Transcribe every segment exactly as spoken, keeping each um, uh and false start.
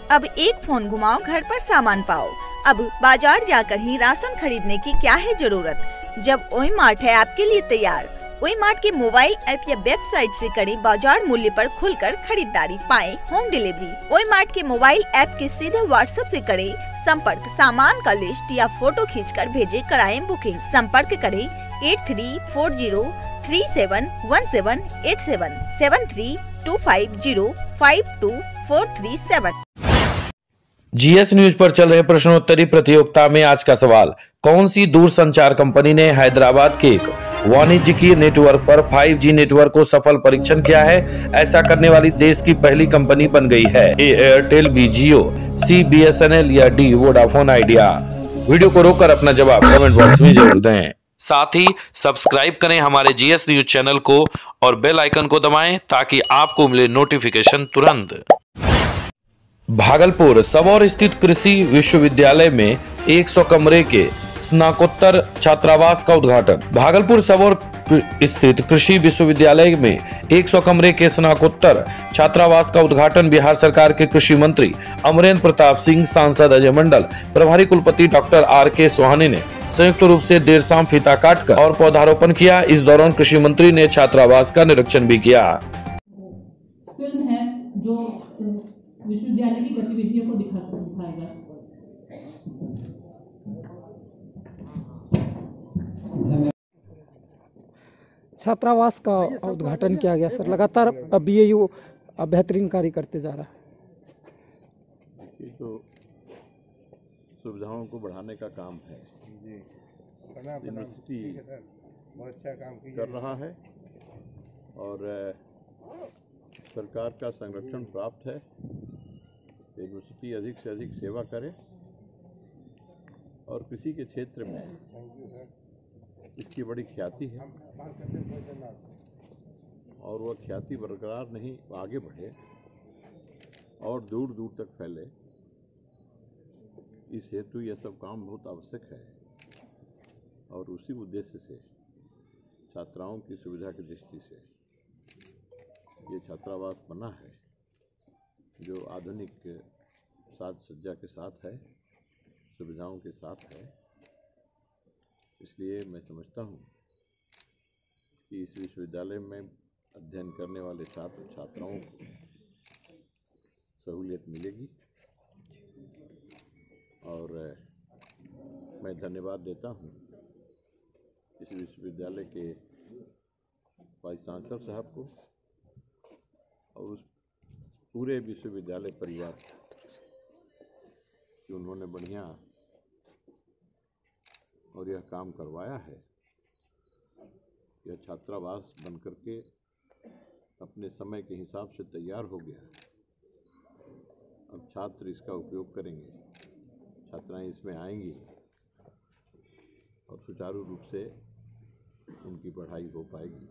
अब एक फोन घुमाओ, घर पर सामान पाओ। अब बाजार जाकर ही राशन खरीदने की क्या है जरूरत, जब ओई मार्ट है आपके लिए तैयार। ओई मार्ट के मोबाइल ऐप या वेबसाइट से करें बाजार मूल्य पर खुलकर खरीदारी, पाएं होम डिलीवरी। ओई मार्ट के मोबाइल ऐप के सीधे व्हाट्सएप से करें संपर्क, सामान का लिस्ट या फोटो खींचकर भेजे, कराएं बुकिंग। संपर्क करें eight three four zero three seven one seven eight seven seven three two five zero five two four three seven. GS news पर चल रहे प्रश्नोत्तरी प्रतियोगिता में आज का सवाल, कौन सी दूरसंचार कंपनी ने हैदराबाद के एक वाणिज्यिक नेटवर्क पर फाइव जी नेटवर्क को सफल परीक्षण किया है? ऐसा करने वाली देश की पहली कंपनी बन गई है। A Airtel, B Jio, C B S N L या डी वोडाफोन आइडिया। वीडियो को रोककर अपना जवाब कमेंट बॉक्स में जरूर दें। साथ ही सब्सक्राइब करें हमारे जीएस न्यूज चैनल को और बेल आइकन को दबाएं ताकि आपको मिले नोटिफिकेशन तुरंत। भागलपुर सबौर स्थित कृषि विश्वविद्यालय में एक सौ कमरे के स्नातकोत्तर छात्रावास का उद्घाटन। भागलपुर सबौर स्थित कृषि विश्वविद्यालय में एक सौ कमरे के स्नातकोत्तर छात्रावास का उद्घाटन बिहार सरकार के कृषि मंत्री अमरेंद्र प्रताप सिंह, सांसद अजय मंडल, प्रभारी कुलपति डॉक्टर आर के सोहानी ने संयुक्त रूप से देर शाम फीता काटकर और पौधारोपण किया। इस दौरान कृषि मंत्री ने छात्रावास का निरीक्षण भी किया। फिल्म है जो विश्वविद्यालय की गतिविधियों को दिखाएगा। छात्रावास का उद्घाटन किया गया सर। लगातार बीएयू बेहतरीन कार्य करते जा रहा है। तो सुविधाओं को बढ़ाने का काम है, यूनिवर्सिटी कर रहा है और सरकार का संरक्षण प्राप्त है। यूनिवर्सिटी अधिक से अधिक सेवा करे और कृषि के क्षेत्र में इसकी बड़ी ख्याति है और वह ख्याति बरकरार नहीं आगे बढ़े और दूर दूर तक फैले, इस हेतु यह सब काम बहुत आवश्यक है। और उसी उद्देश्य से छात्राओं की सुविधा की दृष्टि से ये छात्रावास बना है जो आधुनिक साज सज्जा के साथ है, सुविधाओं के साथ है। इसलिए मैं समझता हूँ कि इस विश्वविद्यालय में अध्ययन करने वाले छात्र छात्राओं को सहूलियत मिलेगी और मैं धन्यवाद देता हूँ इस विश्वविद्यालय के वाइस चांसलर साहब को और उस पूरे विश्वविद्यालय परिवार कि उन्होंने बढ़िया और यह काम करवाया है। यह छात्रावास बनकर के अपने समय के हिसाब से तैयार हो गया। अब छात्र इसका उपयोग करेंगे, छात्राएं इसमें आएंगी और सुचारू रूप से उनकी पढ़ाई हो पाएगी।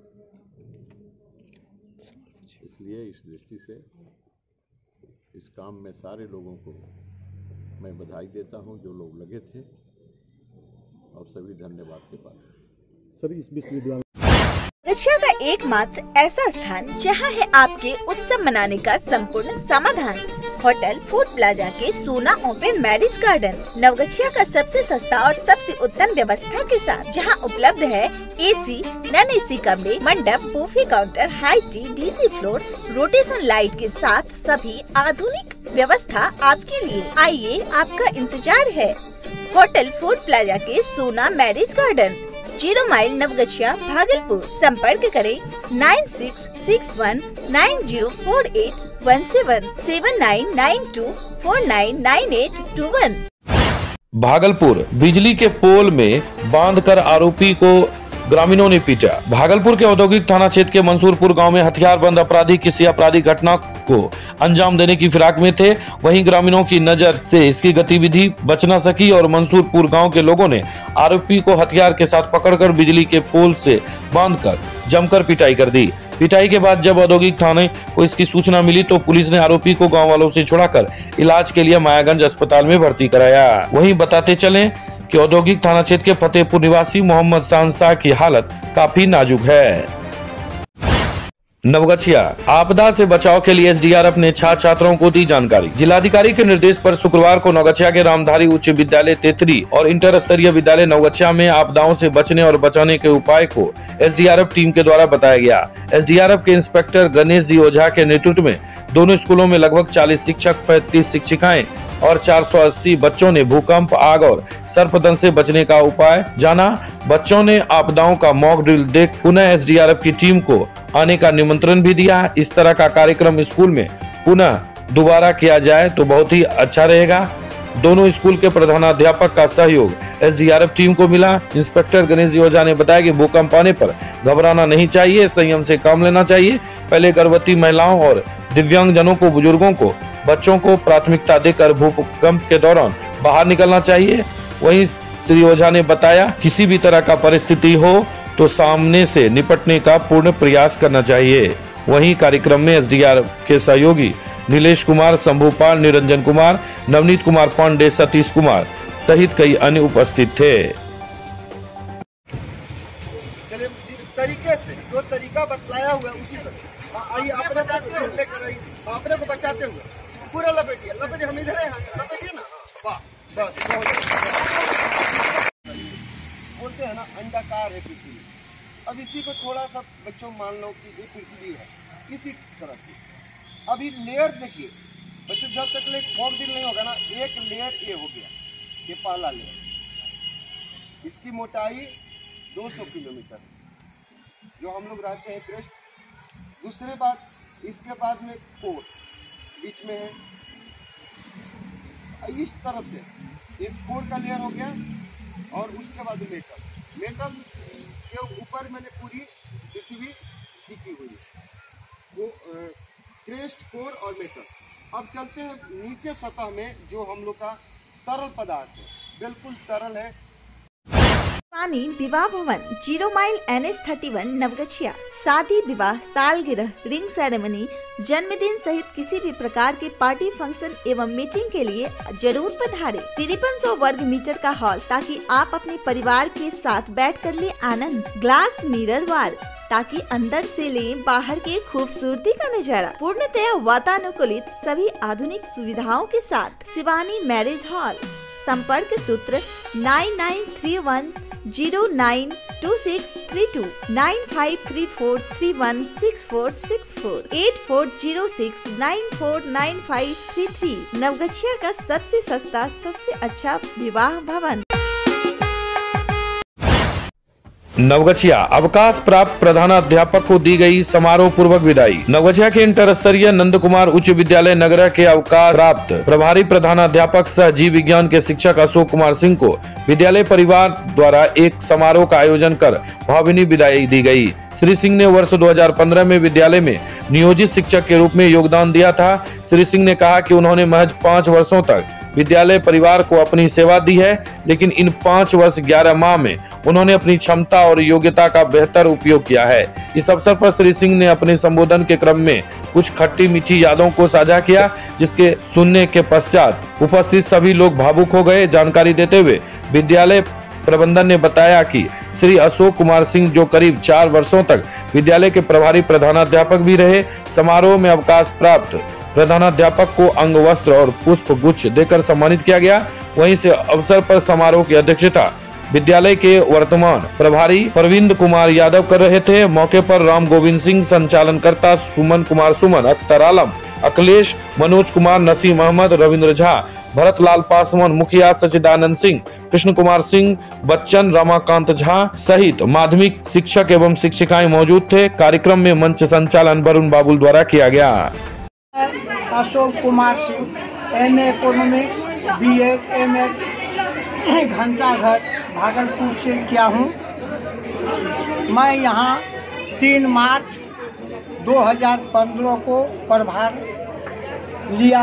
इसलिए इस दृष्टि से इस काम में सारे लोगों को मैं बधाई देता हूं जो लोग लगे थे और सभी धन्यवाद के पात्र। सर, इस विश्वविद्यालय रक्षा का एकमात्र ऐसा स्थान जहां है आपके उत्सव मनाने का संपूर्ण समाधान। होटल फूड प्लाजा के सोना ओपन मैरिज गार्डन नवगछिया का सबसे सस्ता और सबसे उत्तम व्यवस्था के साथ, जहां उपलब्ध है एसी, नॉन एसी कमरे, मंडप, buffet counter, high tea, DC floor, rotation light के साथ सभी आधुनिक व्यवस्था आपके लिए। आइए, आपका इंतजार है। होटल फूड प्लाजा के Sona marriage garden, zero mile, Navgachhia, Bhagalpur. संपर्क करें nine six six one nine zero four eight one seven seven nine nine two four nine nine eight two one. Bhagalpur बिजली के पोल में बांधकर आरोपी को ग्रामीणों ने पीटा। भागलपुर के औद्योगिक थाना क्षेत्र के मंसूरपुर गांव में हथियारबंद अपराधी किसी आपराधिक घटना को अंजाम देने की फिराक में थे। वहीं ग्रामीणों की नजर से इसकी गतिविधि बच न सकी और मंसूरपुर गांव के लोगों ने आरोपी को हथियार के साथ पकड़कर बिजली के पोल से बांधकर जमकर पिटाई कर दी। पिटाई के बाद जब औद्योगिक थाने को इसकी सूचना मिली तो पुलिस ने आरोपी को गाँव वालों से छुड़ाकर इलाज के लिए मायागंज अस्पताल में भर्ती कराया। वहीं बताते चले कि औद्योगिक थाना क्षेत्र के फतेहपुर निवासी मोहम्मद शाहनशाह की हालत काफी नाजुक है। नवगछिया आपदा से बचाव के लिए एसडीआरएफ ने छात्र छात्राओं को दी जानकारी। जिलाधिकारी के निर्देश पर शुक्रवार को नवगछिया के रामधारी उच्च विद्यालय तेतरी और इंटर स्तरीय विद्यालय नवगछिया में आपदाओं से बचने और बचाने के उपाय को एसडीआरएफ टीम के द्वारा बताया गया। एसडीआरएफ के इंस्पेक्टर गणेश जी ओझा के नेतृत्व में दोनों स्कूलों में लगभग चालीस शिक्षक, पैंतीस शिक्षिकाएं और चार सौ अस्सी बच्चों ने भूकंप, आग और सर्पदंश से बचने का उपाय जाना। बच्चों ने आपदाओं का मॉक ड्रिल देख पुनः एसडीआरएफ की टीम को आने का निमंत्रण भी दिया। इस तरह का कार्यक्रम स्कूल में पुनः दोबारा किया जाए तो बहुत ही अच्छा रहेगा। दोनों स्कूल के प्रधानाध्यापक का सहयोग एसडीआरएफ टीम को मिला। इंस्पेक्टर गणेश जी ओझा ने बताया कि भूकंप आने पर घबराना नहीं चाहिए, संयम से काम लेना चाहिए। पहले गर्भवती महिलाओं और दिव्यांगजनों को, बुजुर्गों को, बच्चों को प्राथमिकता देकर भूकंप के दौरान बाहर निकलना चाहिए। वहीं श्री ओझा ने बताया किसी भी तरह का परिस्थिति हो तो सामने से निपटने का पूर्ण प्रयास करना चाहिए। वहीं कार्यक्रम में एसडीआरएफ के सहयोगी नीलेश कुमार, शंभूपाल, निरंजन कुमार, नवनीत कुमार पांडे, सतीश कुमार सहित कई अन्य उपस्थित थे। तरीके से जो तरीका बतलाया हुआ उसी तरह आइए अपने को लेकर आइए, अपने को बचाते हुए पूरा लपेटिए लपेटिए हम इधर हैं, लपेटिए ना, बस बोलते हैं ना अंडाकार है पृथ्वी। अब इसी को थोड़ा सा बच्चों मान लो कि ये पृथ्वी है इसी तरह की। अभी लेयर देखिए बच्चों, जब तक ले मॉक ड्रिल नहीं होगा ना, एक लेयर ये हो गया, ये पहला लेयर, इसकी मोटाई दो सौ किलोमीटर जो हम लोग रहते हैं पृष्ठ। दूसरी बात, इसके बाद में कोर बीच में है, इस तरफ से एक कोर का लेयर हो गया और उसके बाद मेटल मेटल के ऊपर मैंने पूरी पृथ्वी टिकी हुई है, वो क्रेस्ट, कोर और मेटल। अब चलते हैं नीचे सतह में जो हम लोग का तरल पदार्थ है, बिल्कुल तरल है। पानी विवाह भवन, zero mile N H thirty one Navgachhia. शादी, विवाह, सालगिरह, रिंग सेरेमनी, जन्मदिन सहित किसी भी प्रकार के पार्टी, फंक्शन एवं मीटिंग के लिए जरूर पधारें। तिरपन सौ वर्ग मीटर का हॉल ताकि आप अपने परिवार के साथ बैठ कर ले आनंद। ग्लास मिरर वाल ताकि अंदर से ले बाहर के खूबसूरती का नजारा। पूर्णतया वातानुकूलित सभी आधुनिक सुविधाओं के साथ शिवानी मैरिज हॉल। संपर्क सूत्र nine nine three one zero nine two six three two, nine five three four three one six four six four, eight four zero six nine four nine five three three. Navgachhia का सबसे सस्ता, सबसे अच्छा विवाह भवन। नवगछिया अवकाश प्राप्त प्रधानाध्यापक को दी गई समारोह पूर्वक विदाई। नवगछिया के इंटर स्तरीय नंद कुमार उच्च विद्यालय नगरा के अवकाश प्राप्त प्रभारी प्रधानाध्यापक सह जीव विज्ञान के शिक्षक अशोक कुमार सिंह को विद्यालय परिवार द्वारा एक समारोह का आयोजन कर भावभीनी विदाई दी गई। श्री सिंह ने वर्ष दो हज़ार पंद्रह में विद्यालय में नियोजित शिक्षक के रूप में योगदान दिया था। श्री सिंह ने कहा कि उन्होंने महज पाँच वर्षों तक विद्यालय परिवार को अपनी सेवा दी है, लेकिन इन पाँच वर्ष ग्यारह माह में उन्होंने अपनी क्षमता और योग्यता का बेहतर उपयोग किया है। इस अवसर पर श्री सिंह ने अपने संबोधन के क्रम में कुछ खट्टी मीठी यादों को साझा किया, जिसके सुनने के पश्चात उपस्थित सभी लोग भावुक हो गए। जानकारी देते हुए विद्यालय प्रबंधन ने बताया कि श्री अशोक कुमार सिंह जो करीब चार वर्षों तक विद्यालय के प्रभारी प्रधानाध्यापक भी रहे। समारोह में अवकाश प्राप्त प्रधानाध्यापक को अंग वस्त्र और पुष्प गुच्छ देकर सम्मानित किया गया। वहीं से अवसर पर समारोह की अध्यक्षता विद्यालय के वर्तमान प्रभारी प्रविंद कुमार यादव कर रहे थे। मौके पर राम गोविंद सिंह, संचालनकर्ता सुमन कुमार सुमन, अख्तर आलम, अखिलेश, मनोज कुमार, नसीम अहमद, रविंद्र झा, भरत लाल पासवान, मुखिया सचिदानंद सिंह, कृष्ण कुमार सिंह, बच्चन, रमाकांत झा सहित माध्यमिक शिक्षक एवं शिक्षिकाएं मौजूद थे। कार्यक्रम में मंच संचालन वरुण बाबुल द्वारा किया गया। Ashok Kumar Singh, M A economics, B Ed, M Ed Ghantaghar Bhagalpur से किया हूँ। मैं यहाँ तीन मार्च दो हज़ार पंद्रह को प्रभार लिया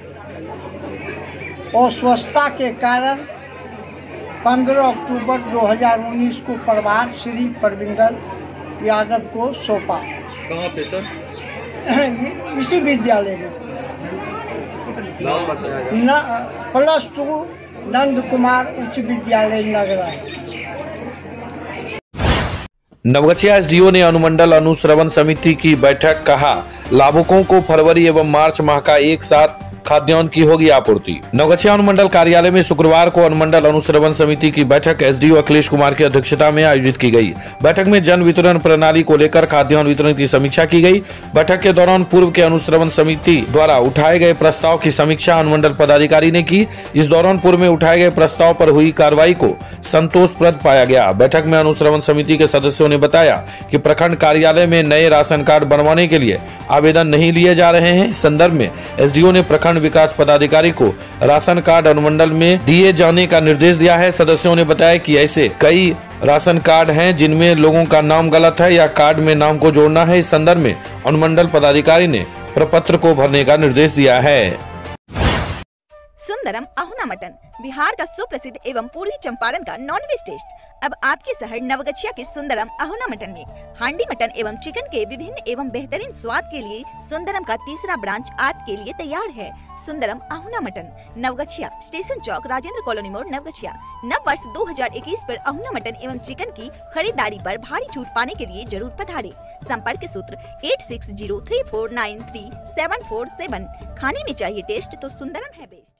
और स्वच्छता के कारण पंद्रह अक्टूबर दो हज़ार उन्नीस को प्रभार श्री परविंदर यादव को सौंपा। कहाँ पे सर? इसी विद्यालय में। नाम बताया न प्लस टू नंद कुमार उच्च विद्यालय नगरा। नवगछिया एसडीओ ने अनुमंडल अनुश्रवण समिति की बैठक, कहा लाभुकों को फरवरी एवं मार्च माह का एक साथ खाद्यान्न की होगी आपूर्ति। नवगछिया अनुमंडल कार्यालय में शुक्रवार को अनुमंडल अनुश्रवण समिति की बैठक एसडीओ अखिलेश कुमार की अध्यक्षता में आयोजित की गई। बैठक में जन वितरण प्रणाली को लेकर खाद्यान्न वितरण की समीक्षा की गई। बैठक के दौरान पूर्व के अनुश्रवण समिति द्वारा उठाए गए प्रस्ताव की समीक्षा अनुमंडल पदाधिकारी ने की। इस दौरान पूर्व में उठाए गए प्रस्ताव पर हुई कार्रवाई को संतोषप्रद पाया गया। बैठक में अनुश्रवण समिति के सदस्यों ने बताया कि प्रखंड कार्यालय में नए राशन कार्ड बनवाने के लिए आवेदन नहीं लिए जा रहे हैं। इस संदर्भ में एसडीओ ने प्रखंड विकास पदाधिकारी को राशन कार्ड अनुमंडल में दिए जाने का निर्देश दिया है। सदस्यों ने बताया कि ऐसे कई राशन कार्ड हैं जिनमें लोगों का नाम गलत है या कार्ड में नाम को जोड़ना है। इस संदर्भ में अनुमंडल पदाधिकारी ने प्रपत्र को भरने का निर्देश दिया है। सुंदरम अहुना मटन, बिहार का सुप्रसिद्ध एवं पूर्वी चंपारण का नॉनवेज टेस्ट अब आपके शहर नवगछिया के सुंदरम अहुना मटन में। हांडी मटन एवं चिकन के विभिन्न एवं बेहतरीन स्वाद के लिए सुंदरम का तीसरा ब्रांच आपके लिए तैयार है। सुंदरम अहुना मटन, नवगछिया स्टेशन चौक, राजेंद्र कॉलोनी मोड़, नवगछिया। नव वर्ष दो हजार इक्कीस पर अहुना मटन एवं चिकन की खरीदारी पर भारी छूट पाने के लिए जरूर पधारें। संपर्क सूत्र eight six zero three four nine three seven four seven. खाने में चाहिए टेस्ट तो सुंदरम है बेस्ट।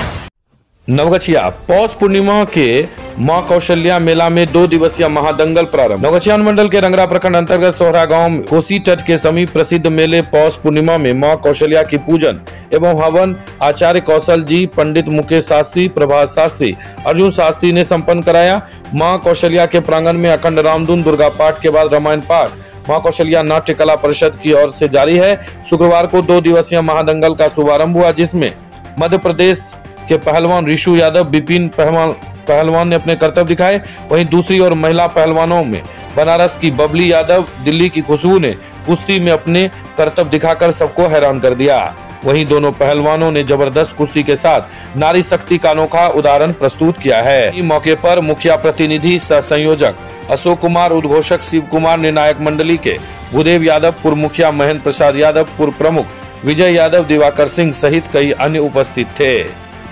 नवगछिया पौष पूर्णिमा के मां कौशल्या मेला में दो दिवसीय महादंगल प्रारंभ। नवगछिया अनुमंडल के रंगरा प्रखंड अंतर्गत सोहरा गांव में कोसी तट के समीप प्रसिद्ध मेले पौष पूर्णिमा में मां कौशल्या की पूजन एवं हवन आचार्य कौशल जी, पंडित मुकेश शास्त्री, प्रभात शास्त्री, अर्जुन शास्त्री ने संपन्न कराया। मां कौशल्या के प्रांगण में अखंड रामधुन, दुर्गा पाठ के बाद रामायण पाठ मां कौशल्या नाट्य कला परिषद की ओर से जारी है। शुक्रवार को दो दिवसीय महादंगल का शुभारंभ हुआ, जिसमें मध्य प्रदेश के पहलवान ऋषु यादव, विपिन पहलवान पहलवान ने अपने करतब दिखाए। वहीं दूसरी ओर महिला पहलवानों में बनारस की बबली यादव, दिल्ली की खुशबू ने कुश्ती में अपने करतब दिखाकर सबको हैरान कर दिया। वहीं दोनों पहलवानों ने जबरदस्त कुश्ती के साथ नारी शक्ति का अनोखा उदाहरण प्रस्तुत किया है। इस मौके पर मुखिया प्रतिनिधि सह संयोजक अशोक कुमार, उद्घोषक शिव कुमार, निर्णायक मंडली के भूदेव यादव, पूर्व मुखिया महेंद्र प्रसाद यादव, पूर्व प्रमुख विजय यादव, दिवाकर सिंह सहित कई अन्य उपस्थित थे।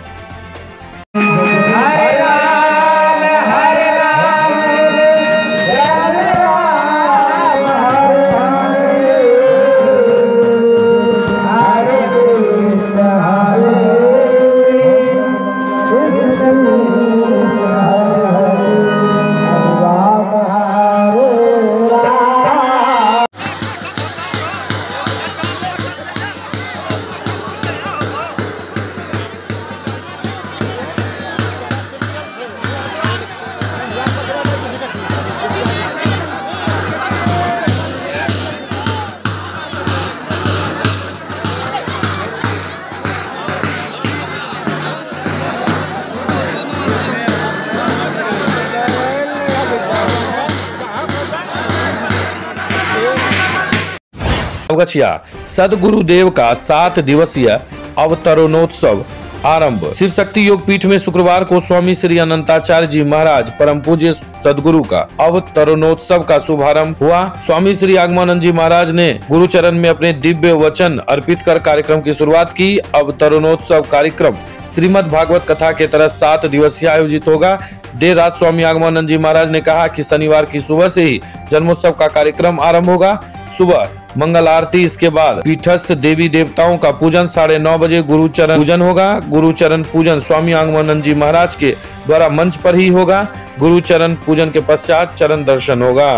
नवगछिया सदगुरुदेव का सात दिवसीय अवतरणोत्सव आरंभ। शिव शक्ति योग पीठ में शुक्रवार को स्वामी श्री अनंताचार्य जी महाराज परम पूज्य सदगुरु का अवतरणोत्सव का शुभारंभ हुआ। स्वामी श्री आगमानंद जी महाराज ने गुरुचरण में अपने दिव्य वचन अर्पित कर कार्यक्रम की शुरुआत की। अवतरणोत्सव कार्यक्रम श्रीमद् भागवत कथा के तरह सात दिवसीय आयोजित होगा। देर रात स्वामी आगमानंद जी महाराज ने कहा कि शनिवार की सुबह से ही जन्मोत्सव का कार्यक्रम आरंभ होगा। सुबह मंगल आरती, इसके बाद पीठस्थ देवी देवताओं का पूजन, साढ़े नौ बजे गुरुचरण पूजन होगा। गुरुचरण पूजन स्वामी आगमानंद जी महाराज के द्वारा मंच पर ही होगा। गुरुचरण पूजन के पश्चात चरण दर्शन होगा।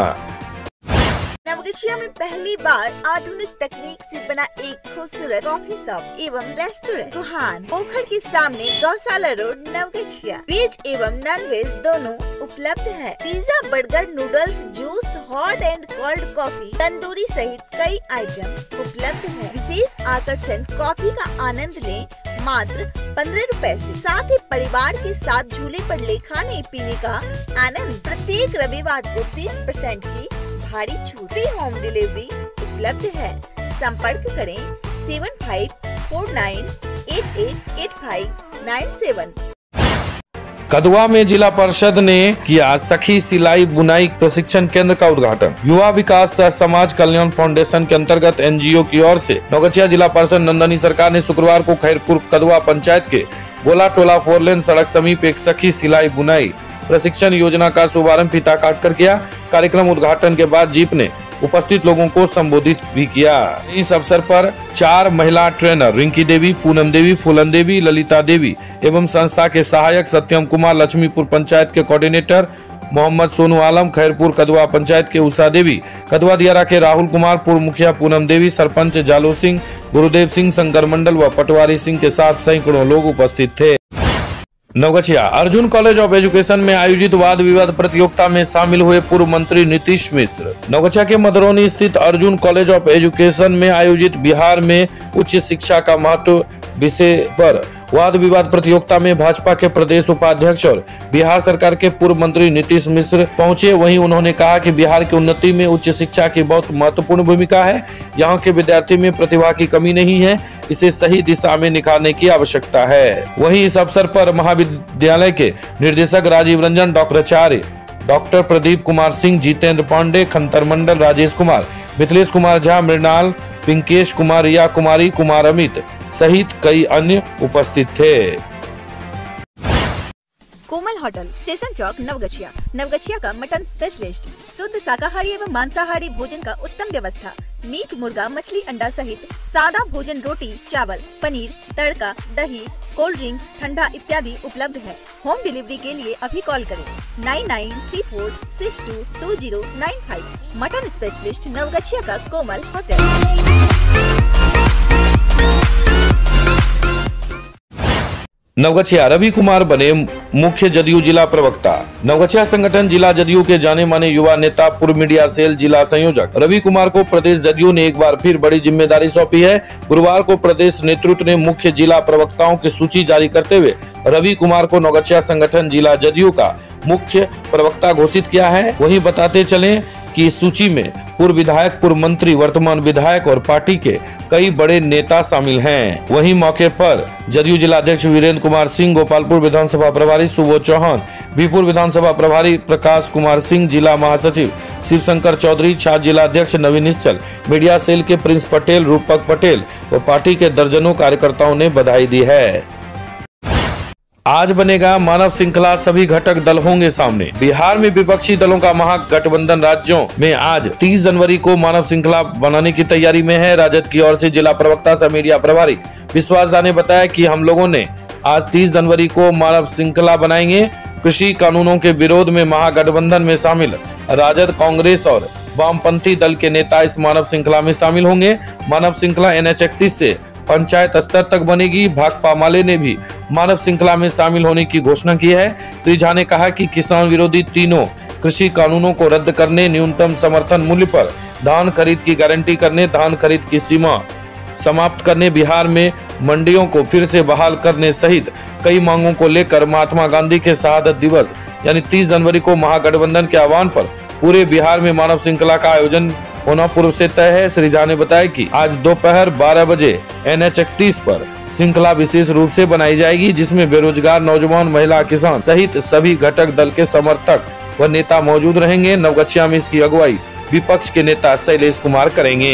नवगछिया में पहली बार आधुनिक तकनीक से बना एक खूबसूरत कॉफी शॉप एवं रेस्टोरेंट गुहान पोखर के सामने गौशाला रोड नवगछिया। वेज एवं नॉन वेज दोनों उपलब्ध है। Pizza, burger, noodles, juice, hot and cold coffee, tandoori सहित कई आइटम उपलब्ध है। विशेष आकर्षण कॉफी का आनंद लें मात्र पंद्रह रुपए से। साथ ही परिवार के साथ झूले पर ले खाने पीने का आनंद। प्रत्येक रविवार को बीस परसेंट की भारी छूट। फ्री होम डिलीवरी उपलब्ध है। संपर्क करें seven five four nine eight eight eight five nine seven. Kadwa में जिला परिषद ने किया सखी सिलाई बुनाई प्रशिक्षण केंद्र का उद्घाटन। युवा विकास सह समाज कल्याण फाउंडेशन के अंतर्गत एनजीओ की ओर से नवगछिया जिला परिषद नंदनी सरकार ने शुक्रवार को खैरपुर कदवा पंचायत के गोला टोला फोर लेन सड़क समीप एक सखी सिलाई बुनाई प्रशिक्षण योजना का शुभारंभ फीता काटकर किया। कार्यक्रम उद्घाटन के बाद जीप ने उपस्थित लोगों को संबोधित भी किया। इस अवसर पर चार महिला ट्रेनर रिंकी देवी, पूनम देवी, फूलन देवी, ललिता देवी एवं संस्था के सहायक सत्यम कुमार, लक्ष्मीपुर पंचायत के कोऑर्डिनेटर मोहम्मद सोनू आलम, खैरपुर कदवा पंचायत के उषा देवी, कदवा दियारा के राहुल कुमार, पूर्व मुखिया पूनम देवी, सरपंच जालो सिंह, गुरुदेव सिंह, शंकर मंडल व पटवारी सिंह के साथ सैकड़ों लोग उपस्थित थे। Navgachhia Arjun college of education में आयोजित वाद विवाद प्रतियोगिता में शामिल हुए पूर्व मंत्री नीतीश मिश्र। नवगछिया के मधुरौनी स्थित अर्जुन कॉलेज ऑफ एजुकेशन में आयोजित बिहार में उच्च शिक्षा का महत्व विषय पर वाद विवाद प्रतियोगिता में भाजपा के प्रदेश उपाध्यक्ष और बिहार सरकार के पूर्व मंत्री नीतीश मिश्र पहुंचे। वहीं उन्होंने कहा कि बिहार की उन्नति में उच्च शिक्षा की बहुत महत्वपूर्ण भूमिका है। यहाँ के विद्यार्थी में प्रतिभा की कमी नहीं है, इसे सही दिशा में निखारने की आवश्यकता है। वहीं इस अवसर पर महाविद्यालय के निर्देशक राजीव रंजन, डॉक्टर आचार्य, डॉक्टर प्रदीप कुमार सिंह, जितेंद्र पांडे, खंतर मंडल, राजेश कुमार, मिथिलेश कुमार झा, मृणाल, पिंकेश कुमार, रिया कुमारी, कुमार अमित सहित कई अन्य उपस्थित थे। कोमल होटल, स्टेशन चौक, नवगछिया। नवगछिया का मटन स्पेशलिस्ट, शुद्ध शाकाहारी एवं मांसाहारी भोजन का उत्तम व्यवस्था। मीट, मुर्गा, मछली, अंडा सहित सादा भोजन, रोटी, चावल, पनीर, तड़का, दही, कोल्ड ड्रिंक, ठंडा इत्यादि उपलब्ध है। होम डिलीवरी के लिए अभी कॉल करें nine nine three four six two two zero nine five. Mutton specialist, Navgachhia का कोमल होटल। नवगछिया रवि कुमार बने मुख्य जदयू जिला प्रवक्ता। नवगछिया संगठन जिला जदयू के जाने माने युवा नेता, पूर्व मीडिया सेल जिला संयोजक रवि कुमार को प्रदेश जदयू ने एक बार फिर बड़ी जिम्मेदारी सौंपी है। गुरुवार को प्रदेश नेतृत्व ने मुख्य जिला प्रवक्ताओं की सूची जारी करते हुए रवि कुमार को नवगछिया संगठन जिला जदयू का मुख्य प्रवक्ता घोषित किया है। वहीं बताते चले कि इस सूची में पूर्व विधायक, पूर्व मंत्री, वर्तमान विधायक और पार्टी के कई बड़े नेता शामिल हैं। वहीं मौके पर जदयू जिलाध्यक्ष वीरेंद्र कुमार सिंह, गोपालपुर विधानसभा प्रभारी सुबोध चौहान, बीपुर विधानसभा प्रभारी प्रकाश कुमार सिंह, जिला महासचिव शिवशंकर चौधरी, छात्र जिलाध्यक्ष नवीन निश्चल, मीडिया सेल के प्रिंस पटेल, रूपक पटेल व पार्टी के दर्जनों कार्यकर्ताओं ने बधाई दी है। आज बनेगा मानव श्रृंखला, सभी घटक दल होंगे सामने। बिहार में विपक्षी दलों का महागठबंधन राज्यों में आज तीस जनवरी को मानव श्रृंखला बनाने की तैयारी में है। राजद की ओर से जिला प्रवक्ता सह मीडिया प्रभारी विश्वास झा ने बताया कि हम लोगों ने आज तीस जनवरी को मानव श्रृंखला बनाएंगे। कृषि कानूनों के विरोध में महागठबंधन में शामिल राजद, कांग्रेस और वामपंथी दल के नेता इस मानव श्रृंखला में शामिल होंगे। मानव श्रृंखला एन एच इकतीस से पंचायत स्तर तक बनेगी। भाकपा माले ने भी मानव श्रृंखला में शामिल होने की घोषणा की है। श्री झा ने कहा कि किसान विरोधी तीनों कृषि कानूनों को रद्द करने, न्यूनतम समर्थन मूल्य पर धान खरीद की गारंटी करने, धान खरीद की सीमा समाप्त करने, बिहार में मंडियों को फिर से बहाल करने सहित कई मांगों को लेकर महात्मा गांधी के शहादत दिवस यानी तीस जनवरी को महागठबंधन के आह्वान पर पूरे बिहार में मानव श्रृंखला का आयोजन होना पूर्व से तय है। श्री झा ने बताया कि आज दोपहर बारह बजे एन एच इकतीस पर श्रृंखला विशेष रूप से बनाई जाएगी, जिसमें बेरोजगार, नौजवान, महिला, किसान सहित सभी घटक दल के समर्थक व नेता मौजूद रहेंगे। नवगछिया में इसकी अगुवाई विपक्ष के नेता शैलेश कुमार करेंगे।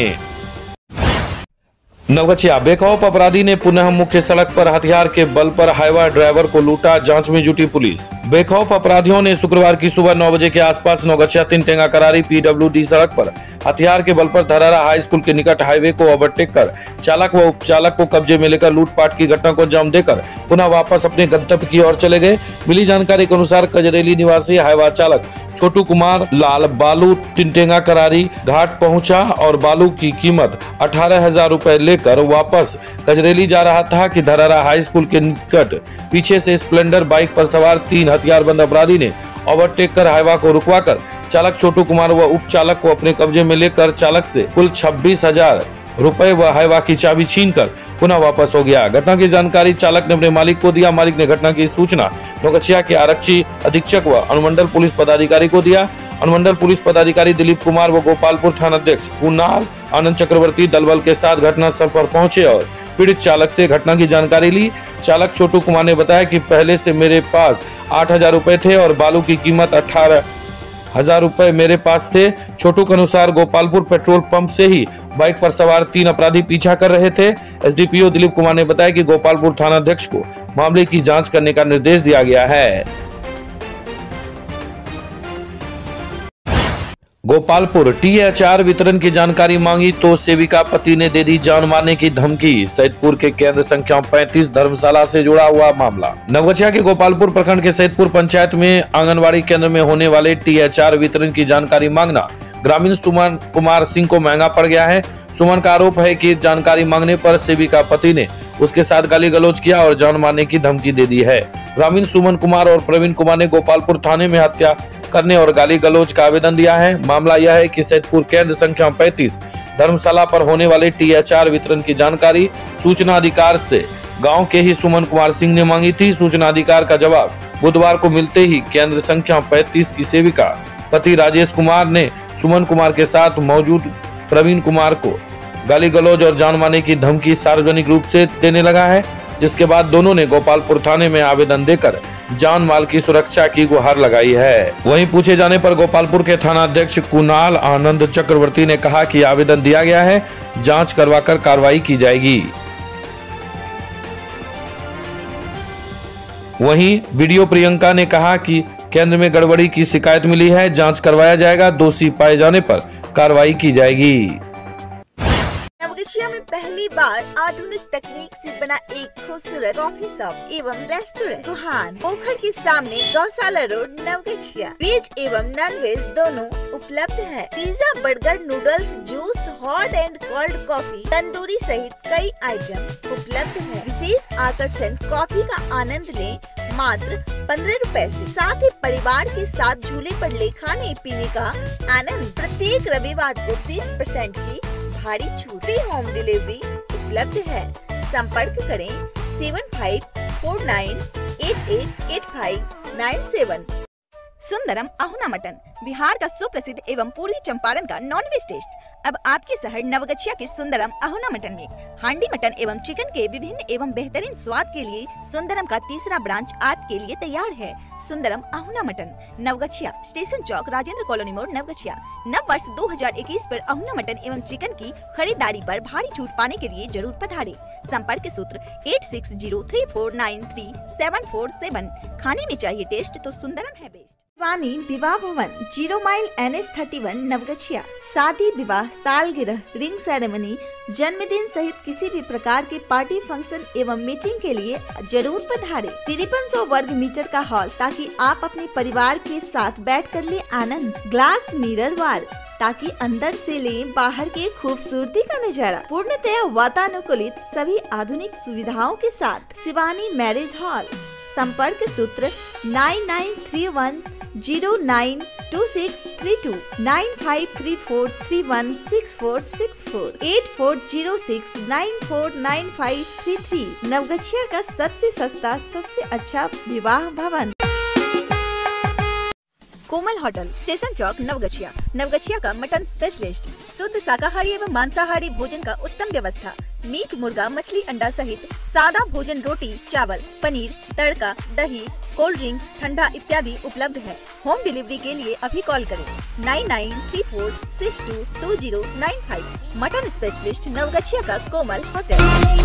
नवगछिया बेखौफ अपराधी ने पुनः मुख्य सड़क पर हथियार के बल पर हाईवा ड्राइवर को लूटा, जांच में जुटी पुलिस। बेखौफ अपराधियों ने शुक्रवार की सुबह नौ बजे के आसपास नवगछिया तीन टेंगा करारी पी डब्ल्यू डी सड़क पर हथियार के बल पर धरारा हाई स्कूल के निकट हाईवे को ओवरटेक कर चालक व उपचालक को कब्जे में लेकर लूटपाट की घटना को अंजाम देकर पुनः वापस अपने गंतव्य की ओर चले गए। मिली जानकारी के अनुसार कजरेली निवासी हाईवा चालक छोटू कुमार लाल बालू तीन टेंगा करारी घाट पहुंचा और बालू की कीमत अठारह हजार रूपए लेकर वापस कजरेली जा रहा था कि धरारा हाई स्कूल के निकट पीछे से स्प्लेंडर बाइक पर सवार तीन हथियारबंद अपराधी ने ओवरटेक कर हाईवा को रुकवाकर चालक छोटू कुमार व उप चालक को अपने कब्जे में लेकर चालक से कुल छब्बीस हजार रुपए व हाईवा की चाबी छीनकर पुनः वापस हो गया। घटना की जानकारी चालक ने अपने मालिक को दिया। मालिक ने घटना की सूचना नवगछिया के आरक्षी अधीक्षक व अनुमंडल पुलिस पदाधिकारी को दिया। अनुमंडल पुलिस पदाधिकारी दिलीप कुमार व गोपालपुर थाना अध्यक्ष कुणाल आनंद चक्रवर्ती दलबल के साथ घटनास्थल पर पहुंचे और पीड़ित चालक से घटना की जानकारी ली। चालक छोटू कुमार ने बताया कि पहले से मेरे पास आठ हजार रूपए थे और बालू की कीमत अठारह हजार रूपए मेरे पास थे। छोटू के अनुसार गोपालपुर पेट्रोल पंप से ही बाइक पर सवार तीन अपराधी पीछा कर रहे थे। S D P O Dilip Kumar ने बताया कि गोपालपुर थाना अध्यक्ष को मामले की जांच करने का निर्देश दिया गया है। गोपालपुर टीएचआर वितरण की जानकारी मांगी तो सेविका पति ने दे दी जान मारने की धमकी। सैदपुर के केंद्र संख्या पैंतीस धर्मशाला से जुड़ा हुआ मामला। नवगछिया के गोपालपुर प्रखंड के सैदपुर पंचायत में आंगनबाड़ी केंद्र में होने वाले टीएचआर वितरण की जानकारी मांगना ग्रामीण सुमन कुमार सिंह को महंगा पड़ गया है। सुमन का आरोप है कि जानकारी मांगने पर सेविका पति ने उसके साथ गाली गलौज किया और जान मारने की धमकी दे दी है। ग्रामीण सुमन कुमार और प्रवीण कुमार ने गोपालपुर थाने में हत्या करने और गाली गलौज का आवेदन दिया है। मामला यह है कि सैदपुर केंद्र संख्या पैंतीस धर्मशाला पर होने वाले टीएचआर वितरण की जानकारी सूचना अधिकार से गांव के ही सुमन कुमार सिंह ने मांगी थी। सूचना अधिकार का जवाब बुधवार को मिलते ही केंद्र संख्या पैंतीस की सेविका पति राजेश कुमार ने सुमन कुमार के साथ मौजूद प्रवीण कुमार को गाली गलौज और जान मारने की धमकी सार्वजनिक रूप से देने लगा है, जिसके बाद दोनों ने गोपालपुर थाने में आवेदन देकर जान माल की सुरक्षा की गुहार लगाई है। वहीं पूछे जाने पर गोपालपुर के थाना अध्यक्ष कुणाल आनंद चक्रवर्ती ने कहा कि आवेदन दिया गया है, जांच करवाकर कार्रवाई की जाएगी। वहीं वीडियो प्रियंका ने कहा कि केंद्र में गड़बड़ी की शिकायत मिली है, जांच करवाया जाएगा, दोषी पाए जाने पर कार्रवाई की जाएगी। नवगछिया में पहली बार आधुनिक तकनीक से बना एक खूबसूरत कॉफी शॉप एवं रेस्टोरेंट रुहान पोखर के सामने गौशाला रोड नवगछिया। वेज एवं नॉन वेज दोनों उपलब्ध है। Pizza, burger, noodles, juice, hot and cold coffee, tandoori सहित कई आइटम उपलब्ध है। विशेष आकर्षण कॉफी का आनंद लें मात्र पंद्रह रुपए से। साथ ही परिवार के साथ झूले पर ले खाने पीने का आनंद। प्रत्येक रविवार को तीस परसेंट की भारी छूट। फ्री होम डिलीवरी उपलब्ध है। संपर्क करें seven five four nine eight eight eight five nine seven. Sundaram Ahuna mutton Bihar का सुप्रसिद्ध एवं पूर्वी चंपारण का नॉनवेज टेस्ट अब आपके शहर नवगछिया के सुंदरम अहुना मटन में हांडी मटन एवं चिकन के विभिन्न एवं बेहतरीन स्वाद के लिए सुंदरम का तीसरा ब्रांच आपके लिए तैयार है। सुंदरम अहुना मटन नवगछिया स्टेशन चौक राजेंद्र कॉलोनी मोड़ नवगछिया। नव वर्ष दो हज़ार इक्कीस पर अहुना मटन एवं चिकन की खरीदारी पर भारी छूट पाने के लिए जरूर पधारे। संपर्क सूत्र eight six zero three four nine three seven four seven. खाने में चाहिए टेस्ट तो सुंदरम है बेस्ट। वानी विवाह भवन zero mile N S thirty one Navgachhia. शादी, विवाह, सालगिरह, रिंग सेरेमनी, जन्मदिन सहित किसी भी प्रकार के पार्टी फंक्शन एवं मीटिंग के लिए जरूर पधारे। तिरपन सौ वर्ग मीटर का हॉल ताकि आप अपने परिवार के साथ बैठ कर ले आनंद। ग्लास मिरर वाल ताकि अंदर से ले बाहर के खूबसूरती का नजारा। पूर्णतया वातानुकूलित सभी आधुनिक सुविधाओं के साथ शिवानी मैरिज हॉल। संपर्क सूत्र nine nine three one zero nine two six three two nine five three four three one six four six four eight four zero six nine four nine five three three. Navgachhia का सबसे सस्ता सबसे अच्छा विवाह भवन। Komal hotel station चौक नवगछिया। नवगछिया का mutton specialist. शुद्ध शाकाहारी एवं मांसाहारी भोजन का उत्तम व्यवस्था। मीट, मुर्गा, मछली, अंडा सहित सादा भोजन, रोटी, चावल, पनीर, तड़का, दही, कोल्ड ड्रिंक, ठंडा इत्यादि उपलब्ध है। होम डिलीवरी के लिए अभी कॉल करें nine nine three four six two two zero nine five. Mutton specialist Navgachhia का कोमल होटल।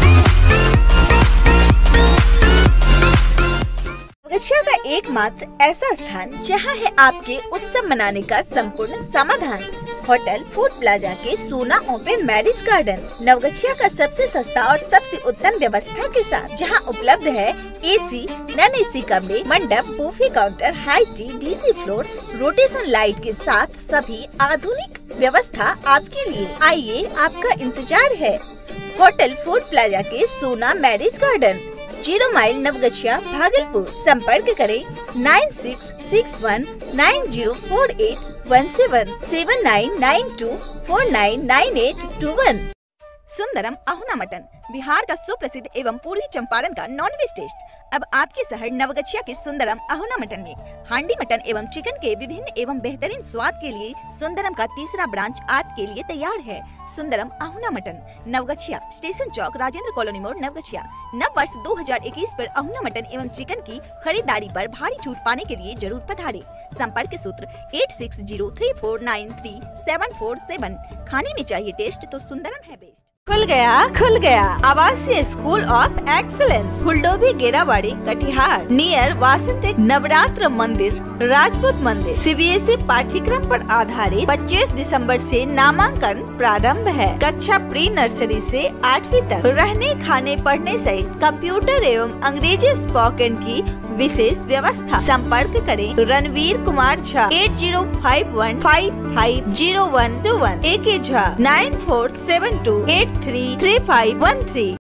नवगछिया का एकमात्र ऐसा स्थान जहां है आपके उत्सव मनाने का संपूर्ण समाधान। होटल फूड प्लाजा के सोना ओपन मैरिज गार्डन नवगछिया का सबसे सस्ता और सबसे उत्तम व्यवस्था के साथ, जहां उपलब्ध है एसी, नॉन एसी कमरे, मंडप, buffet counter, high tea, DC floor, rotation light के साथ सभी आधुनिक व्यवस्था आपके लिए। आइए, आपका इंतजार है। होटल फूड प्लाजा के Sona marriage garden zero mile Navgachhia Bhagalpur. संपर्क करें nine six six one nine zero four eight one seven seven nine nine two four nine nine eight two one. Sundaram Ahuna mutton Bihar का सुप्रसिद्ध एवं पूर्वी चंपारण का नॉनवेज टेस्ट अब आपके शहर नवगछिया के सुंदरम अहुना मटन में हांडी मटन एवं चिकन के विभिन्न एवं बेहतरीन स्वाद के लिए सुंदरम का तीसरा ब्रांच आपके लिए तैयार है। सुंदरम अहुना मटन नवगछिया स्टेशन चौक राजेंद्र कॉलोनी मोड़ नवगछिया। नव वर्ष दो हज़ार इक्कीस पर अहुना मटन एवं चिकन की खरीदारी पर भारी छूट पाने के लिए जरूर पधारे। संपर्क सूत्र eight six zero three four nine three seven four seven. खाने में चाहिए टेस्ट तो सुंदरम है बेस्ट। खुल गया खुल गया आवासीय school of excellence Phuldobhi Gerabari Katihar near वासंतिक नवरात्र मंदिर राजपूत मंदिर। सीबीएसई पाठ्यक्रम पर आधारित पच्चीस दिसंबर से नामांकन प्रारंभ है। कक्षा प्री नर्सरी से आठवीं तक रहने खाने पढ़ने सहित कंप्यूटर एवं अंग्रेजी स्पोकन की विशेष व्यवस्था। संपर्क करें Ranveer Kumar Jha eight zero five one five five zero one two one A K Jha nine four seven two eight three three five one three.